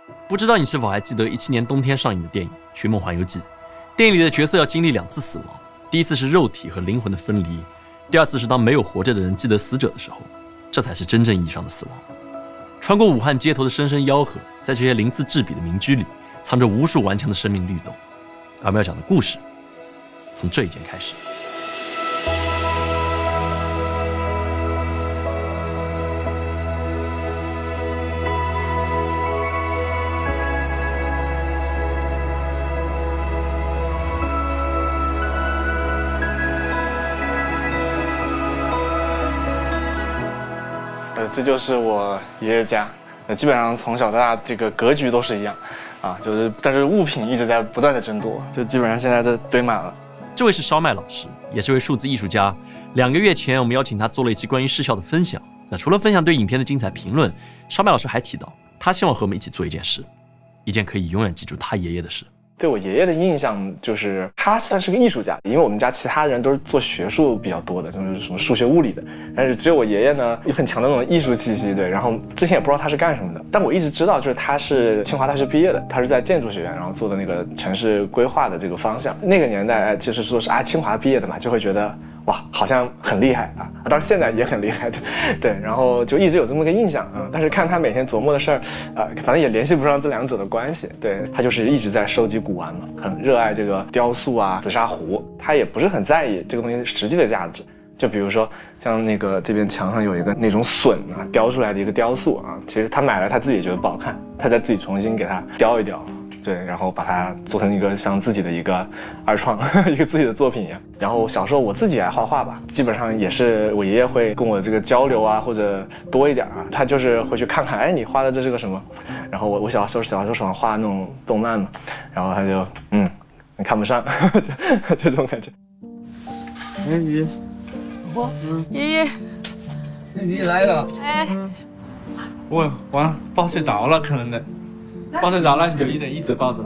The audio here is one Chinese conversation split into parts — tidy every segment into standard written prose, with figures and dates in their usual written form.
不知道你是否还记得17年冬天上映的电影《寻梦环游记》？电影里的角色要经历2次死亡，第一次是肉体和灵魂的分离，第二次是当没有活着的人记得死者的时候，这才是真正意义上的死亡。穿过武汉街头的深深吆喝，在这些鳞次栉比的民居里，藏着无数顽强的生命律动。而我们要讲的故事，从这一间开始。 这就是我爷爷家，基本上从小到大这个格局都是一样，但是物品一直在不断的增多，就基本上现在都堆满了。 这位是烧麦老师，也是位数字艺术家。2个月前，我们邀请他做了一期关于视效的分享。那除了分享对影片的精彩评论，烧麦老师还提到，他希望和我们一起做一件事，一件可以永远记住他爷爷的事。 对我爷爷的印象就是他算是个艺术家，因为我们家其他人都是做学术比较多的，就是什么数学物理的，但是只有我爷爷呢有很强的那种艺术气息。对，然后之前也不知道他是干什么的，但我一直知道就是他是清华大学毕业的，他是在建筑学院，然后做的那个城市规划的这个方向。那个年代就是说是清华毕业的嘛，就会觉得哇好像很厉害啊，当然现在也很厉害，对，然后就一直有这么个印象但是看他每天琢磨的事儿反正也联系不上这2者的关系。对，他就是一直在收集古玩嘛，很热爱这个雕塑紫砂壶，他也不是很在意这个东西实际的价值。就比如说像那个这边墙上有一个那种笋雕出来的一个雕塑其实他买了他自己觉得不好看，他再自己重新给它雕一雕。对，然后把它做成一个像自己的一个二创，一个自己的作品一样。然后小时候我自己爱画画吧，基本上也是我爷爷会跟我这个交流或者多一点他就是会去看看，哎，你画的这是个什么？然后我小时候喜欢画那种动漫嘛，然后他就你看不上，就这种感觉。 爷爷， 你来了。 哎， 我完了，抱睡着了，可能的。抱睡着了你就一直抱着。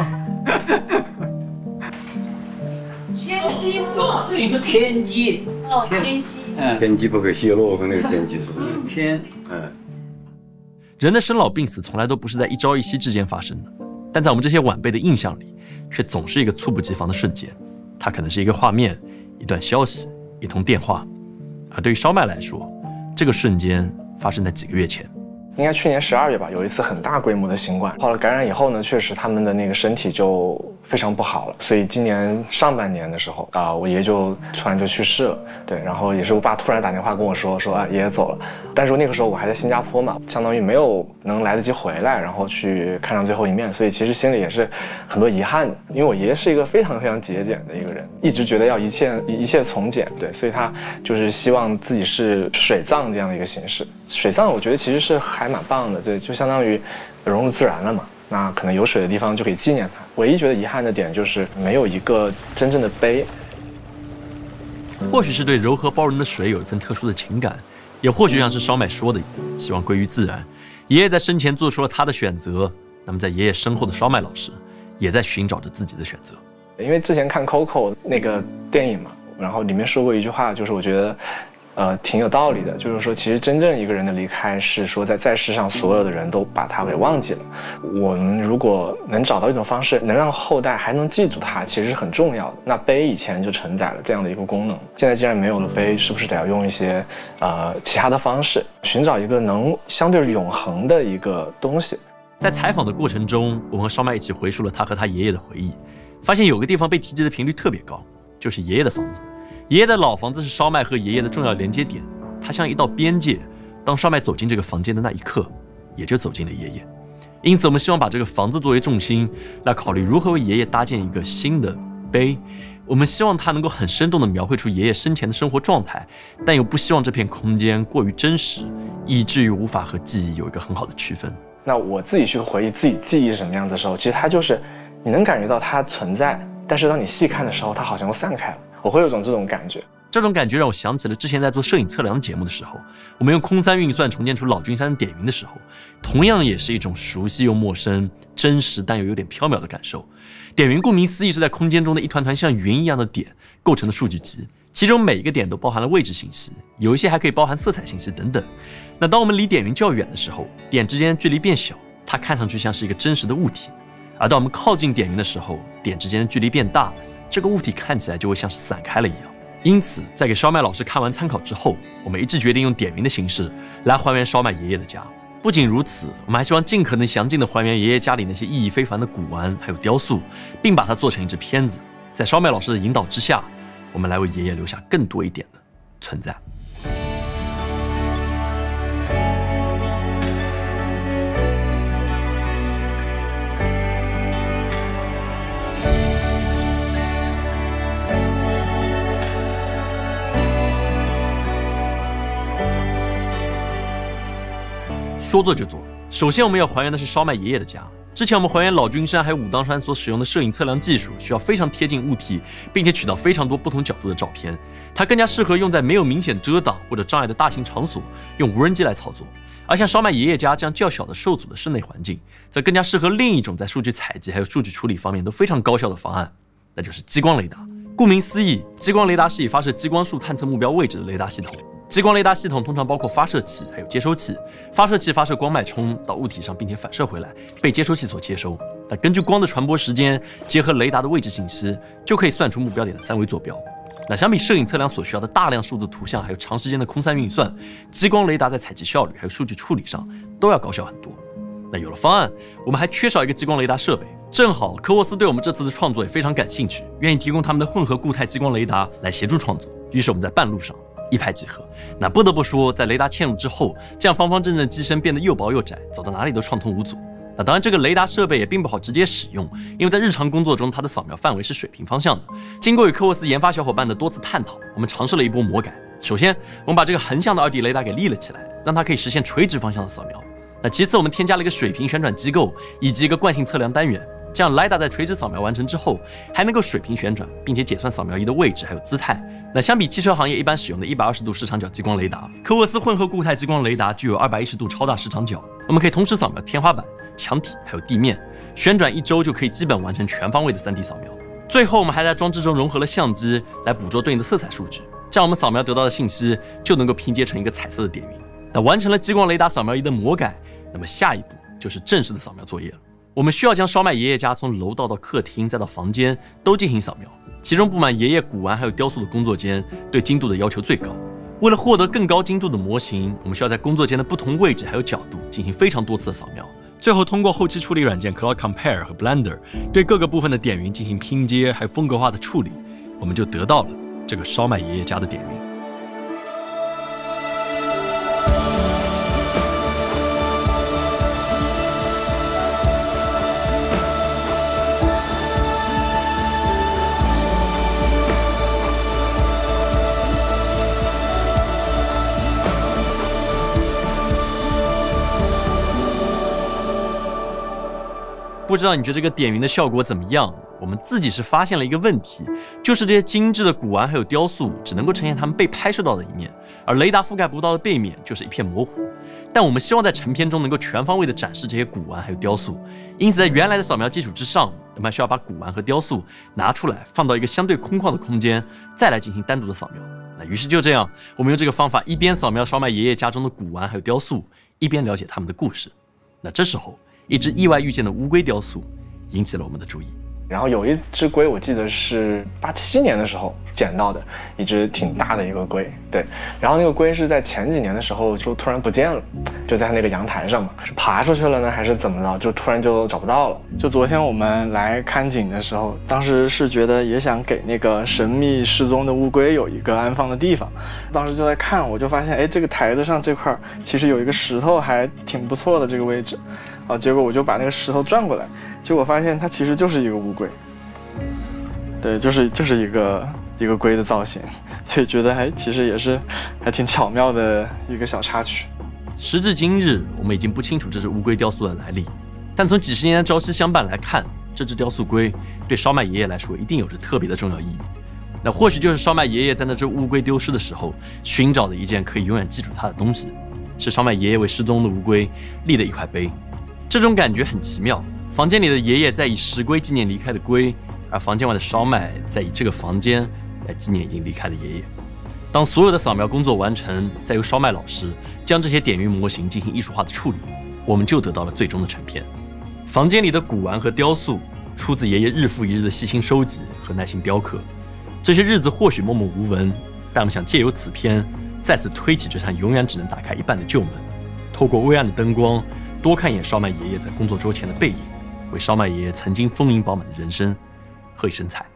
天机哦，这一个天机。 哦，天机。 天机不可泄露，跟那个天机是天。 人的生老病死从来都不是在一朝一夕之间发生的，但在我们这些晚辈的印象里，却总是一个猝不及防的瞬间。它可能是一个画面、一段消息、一通电话。而对于烧麦来说，这个瞬间发生在几个月前。 应该去年12月吧，有一次很大规模的新冠，后来感染以后呢，确实他们的那个身体就非常不好了，所以今年上半年的时候我爷爷就突然就去世了。对，然后也是我爸突然打电话跟我说爷爷走了，但是那个时候我还在新加坡嘛，相当于没有能来得及回来，然后去看上最后一面，所以其实心里也是很多遗憾的，因为我爷爷是一个非常非常节俭的一个人，一直觉得要一切从简，对，所以他就是希望自己是水葬这样的一个形式。水葬我觉得其实是还蛮棒的，对，就相当于融入自然了嘛。那可能有水的地方就可以纪念它。唯一觉得遗憾的点就是没有一个真正的碑。 或许是对柔和包容的水有一份特殊的情感，也或许像是烧麦说的一样，希望归于自然。爷爷在生前做出了他的选择，那么在爷爷身后的烧麦老师也在寻找着自己的选择。 因为之前看 Coco 那个电影嘛，然后里面说过一句话，就是我觉得挺有道理的，就是说其实真正一个人的离开是说在世上所有的人都把他给忘记了。我们如果能找到一种方式能让后代还能记住他，其实是很重要的。那碑以前就承载了这样的一个功能，现在既然没有了碑，是不是得要用一些其他的方式寻找一个能相对永恒的一个东西。 在采访的过程中，我们和烧麦一起回溯了他和他爷爷的回忆，发现有个地方被提及的频率特别高，就是爷爷的房子。爷爷的老房子是烧麦和爷爷的重要连接点，它像一道边界。当烧麦走进这个房间的那一刻，也就走进了爷爷。因此，我们希望把这个房子作为重心，来考虑如何为爷爷搭建一个新的碑。我们希望它能够很生动地描绘出爷爷生前的生活状态，但又不希望这片空间过于真实，以至于无法和记忆有一个很好的区分。 那我自己去回忆自己记忆是什么样子的时候，其实它就是你能感觉到它存在，但是当你细看的时候，它好像又散开了。我会有种这种感觉。 这种感觉让我想起了之前在做摄影测量节目的时候，我们用空3运算重建出老君山点云的时候，同样也是一种熟悉又陌生、真实但又有点缥缈的感受。点云顾名思义是在空间中的一团团像云一样的点构成的数据集，其中每一个点都包含了位置信息，有一些还可以包含色彩信息等等。那当我们离点云较远的时候，点之间距离变小， 它看上去像是一个真实的物体，而当我们靠近点云的时候，点之间的距离变大，这个物体看起来就会像是散开了一样。因此，在给烧麦老师看完参考之后，我们一致决定用点云的形式来还原烧麦爷爷的家。不仅如此，我们还希望尽可能详尽地还原爷爷家里那些意义非凡的古玩还有雕塑，并把它做成一支片子。在烧麦老师的引导之下，我们来为爷爷留下更多一点的存在。说做就做，首先我们要还原的是烧麦爷爷的家。之前我们还原老君山还有武当山所使用的摄影测量技术，需要非常贴近物体，并且取到非常多不同角度的照片。它更加适合用在没有明显遮挡或者障碍的大型场所，用无人机来操作。而像烧麦爷爷家这样较小的受阻的室内环境，则更加适合另一种在数据采集还有数据处理方面都非常高效的方案，那就是激光雷达。顾名思义，激光雷达是以发射激光束探测目标位置的雷达系统。激光雷达系统通常包括发射器还有接收器，发射器发射光脉冲到物体上，并且反射回来，被接收器所接收。那根据光的传播时间，结合雷达的位置信息，就可以算出目标点的3维坐标。那相比摄影测量所需要的大量数字图像，还有长时间的空散运算，激光雷达在采集效率还有数据处理上都要高效很多。那有了方案，我们还缺少一个激光雷达设备。正好科沃斯对我们这次的创作也非常感兴趣，愿意提供他们的混合固态激光雷达来协助创作。于是我们在半路上一拍即合。那不得不说，在雷达嵌入之后，这样方方正正的机身变得又薄又窄，走到哪里都畅通无阻。那当然，这个雷达设备也并不好直接使用，因为在日常工作中，它的扫描范围是水平方向的。经过与科沃斯研发小伙伴的多次探讨，我们尝试了一波魔改。首先，我们把这个横向的2D 雷达给立了起来，让它可以实现垂直方向的扫描。那其次，我们添加了一个水平旋转机构以及一个惯性测量单元。这样，雷达在垂直扫描完成之后，还能够水平旋转，并且解算扫描仪的位置还有姿态。那相比汽车行业一般使用的120度视场角激光雷达，科沃斯混合固态激光雷达具有210度超大视场角，我们可以同时扫描天花板、墙体还有地面，旋转1周就可以基本完成全方位的3D 扫描。最后，我们还在装置中融合了相机来捕捉对应的色彩数据，这样我们扫描得到的信息就能够拼接成一个彩色的点云。那完成了激光雷达扫描仪的魔改，那么下一步就是正式的扫描作业了。我们需要将烧麦爷爷家从楼道到客厅再到房间都进行扫描，其中布满爷爷古玩还有雕塑的工作间对精度的要求最高。为了获得更高精度的模型，我们需要在工作间的不同位置还有角度进行非常多次的扫描，最后通过后期处理软件 Cloud Compare 和 Blender 对各个部分的点云进行拼接还有风格化的处理，我们就得到了这个烧麦爷爷家的点云。不知道你觉得这个点云的效果怎么样？我们自己是发现了一个问题，就是这些精致的古玩还有雕塑只能够呈现它们被拍摄到的一面，而雷达覆盖不到的背面就是一片模糊。但我们希望在成片中能够全方位的展示这些古玩还有雕塑，因此在原来的扫描基础之上，我们还需要把古玩和雕塑拿出来放到一个相对空旷的空间，再来进行单独的扫描。那于是就这样，我们用这个方法一边扫描烧麦爷爷家中的古玩还有雕塑，一边了解他们的故事。那这时候，一只意外遇见的乌龟雕塑引起了我们的注意。 然后有一只龟，我记得是87年的时候捡到的，一只挺大的一个龟。对，然后那个龟是在前几年的时候就突然不见了，就在那个阳台上嘛，是爬出去了呢，还是怎么着？就突然就找不到了。就昨天我们来看景的时候，当时是觉得也想给那个神秘失踪的乌龟有一个安放的地方。当时就在看，我就发现，哎，这个台子上这块其实有一个石头，还挺不错的这个位置。结果我就把那个石头转过来，结果发现它其实就是一个乌龟。对，就是一个龟的造型，所以觉得其实也是还挺巧妙的一个小插曲。 时至今日，我们已经不清楚这只乌龟雕塑的来历，但从几十年的朝夕相伴来看，这只雕塑龟对烧麦爷爷来说一定有着特别的重要意义。那或许就是烧麦爷爷在那只乌龟丢失的时候寻找的一件可以永远记住他的东西，是烧麦爷爷为失踪的乌龟立的一块碑。这种感觉很奇妙，房间里的爷爷在以石龟纪念离开的龟，而房间外的烧麦在以这个房间来纪念已经离开的爷爷。当所有的扫描工作完成，再由烧麦老师将这些点云模型进行艺术化的处理， 我们就得到了最终的成片。房间里的古玩和雕塑出自爷爷日复一日的细心收集和耐心雕刻。这些日子或许默默无闻，但我们想借由此片再次推起这扇永远只能打开一半的旧门，透过微暗的灯光，多看一眼烧麦爷爷在工作桌前的背影，为烧麦爷爷曾经丰盈饱满的人生喝一声彩。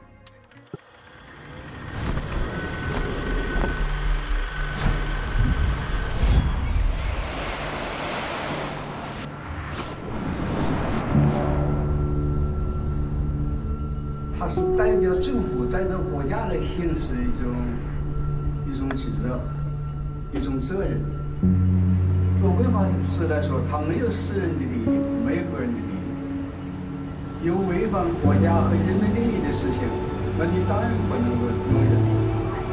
它是代表政府、代表国家来行使一种职责、一种责任。做规划师来说，他没有私人的利益，没有个人的利益，有违反国家和人民利益的事情，那你当然不能够容忍。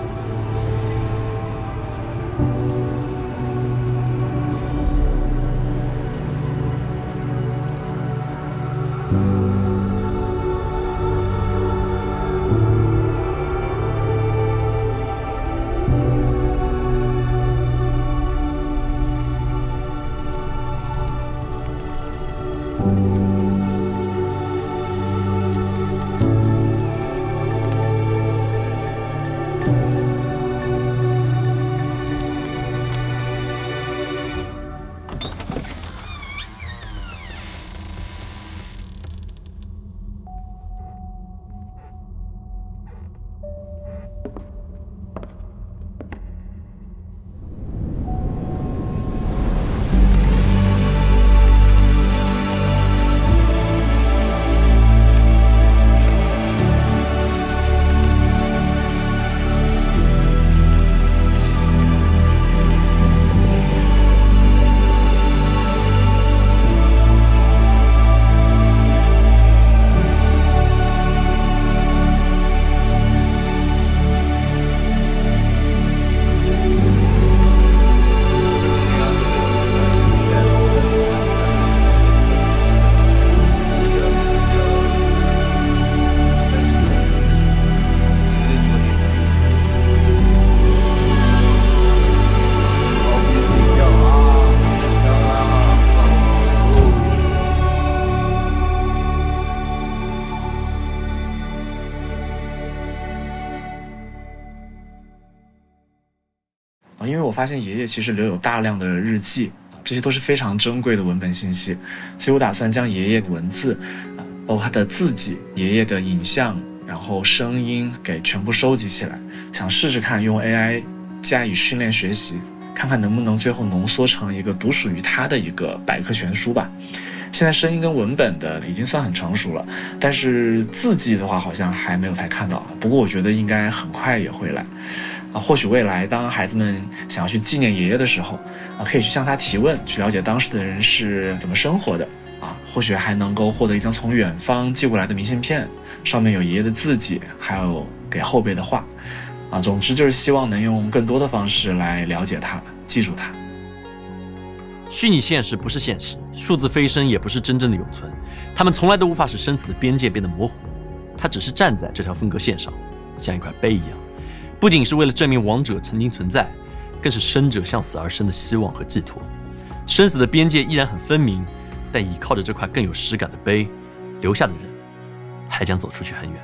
因为我发现爷爷其实留有大量的日记，这些都是非常珍贵的文本信息，所以我打算将爷爷的文字，包括他的字迹、爷爷的影像，然后声音给全部收集起来，想试试看用 AI 加以训练学习，看看能不能最后浓缩成一个独属于他的一个百科全书吧。现在声音跟文本的已经算很成熟了，但是字迹的话好像还没有太看到，不过我觉得应该很快也会来。或许未来当孩子们想要去纪念爷爷的时候，可以去向他提问，去了解当时的人是怎么生活的，或许还能够获得一张从远方寄过来的明信片，上面有爷爷的字迹，还有给后辈的话，总之就是希望能用更多的方式来了解他，记住他。 虚拟现实不是现实，数字飞升也不是真正的永存，它们从来都无法使生死的边界变得模糊，它只是站在这条分隔线上，像一块碑一样。不仅是为了证明亡者曾经存在，更是生者向死而生的希望和寄托。生死的边界依然很分明，但倚靠着这块更有实感的碑，留下的人还将走出去很远。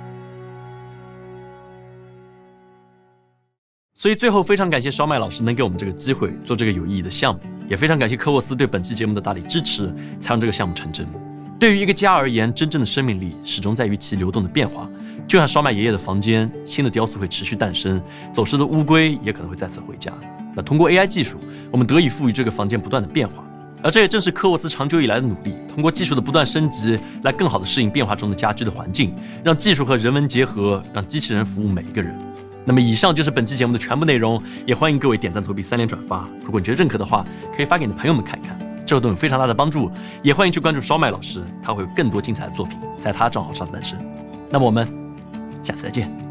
所以最后非常感谢烧麦老师能给我们这个机会做这个有意义的项目，也非常感谢科沃斯对本期节目的大力支持，才让这个项目成真。对于一个家而言，真正的生命力始终在于其流动的变化。就像烧麦爷爷的房间，新的雕塑会持续诞生，走失的乌龟也可能会再次回家。那通过 AI 技术，我们得以赋予这个房间不断的变化，而这也正是科沃斯长久以来的努力，通过技术的不断升级，来更好地适应变化中的家居的环境，让技术和人文结合，让机器人服务每一个人。那么以上就是本期节目的全部内容，也欢迎各位点赞、投币、3连转发。如果你觉得认可的话，可以发给你的朋友们看一看，这会对我们非常大的帮助。也欢迎去关注烧麦老师，他会有更多精彩的作品在他账号上诞生。那么我们下次再见。